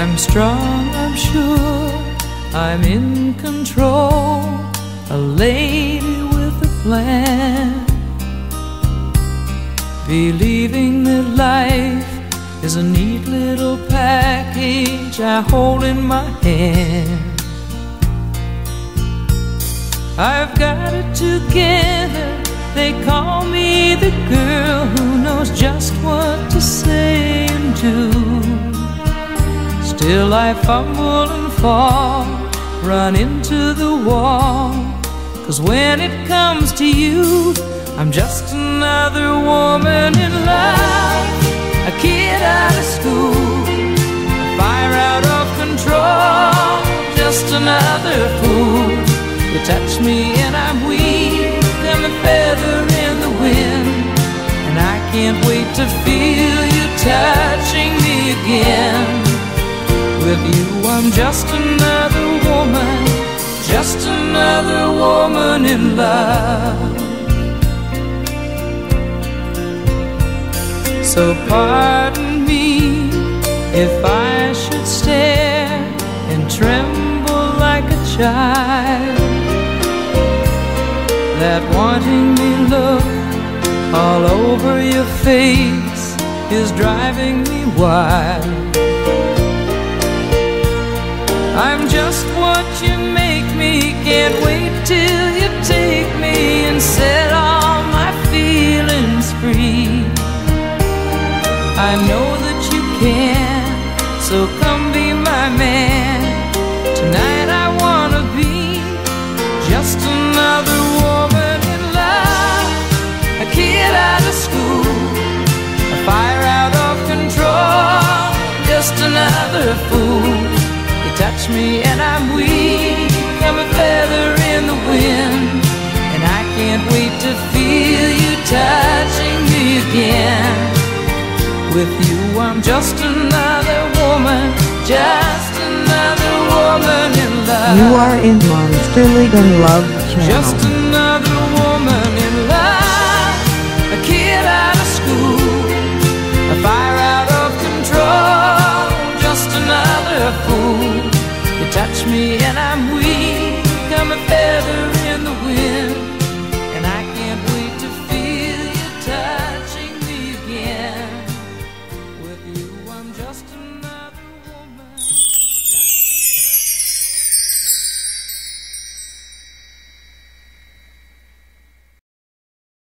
I'm strong, I'm sure, I'm in control, a lady with a plan, believing that life is a neat little package I hold in my hand. I've got it together, they call me the girl who knows just what to say and do. Still I fumble and fall, run into the wall, 'cause when it comes to you, I'm just another woman in love, a kid out of school, a fire out of control, just another fool. You touch me and I'm weak, I'm a feather in the wind, and I can't wait to feel you touching me again. With you I'm just another woman, just another woman in love. So pardon me if I should stare and tremble like a child. That wanting me look all over your face is driving me wild. I'm just what you make me, can't wait till you take me and set all my feelings free. I know that you can, so come be my man. Tonight I wanna be just another woman in love, a kid out of school, a fire out of control, just another fool. You touch me and I'm weak, I'm a feather in the wind, and I can't wait to feel you touching me again. With you I'm just another woman, just another woman in love. You are in Monsterly Gun Love Channel. Just another woman in love, a kid out of school, a fire out of control, just another fool. You touch me and I'm weak, I'm a feather in the wind, and I can't wait to feel you touching me again. With you I'm just another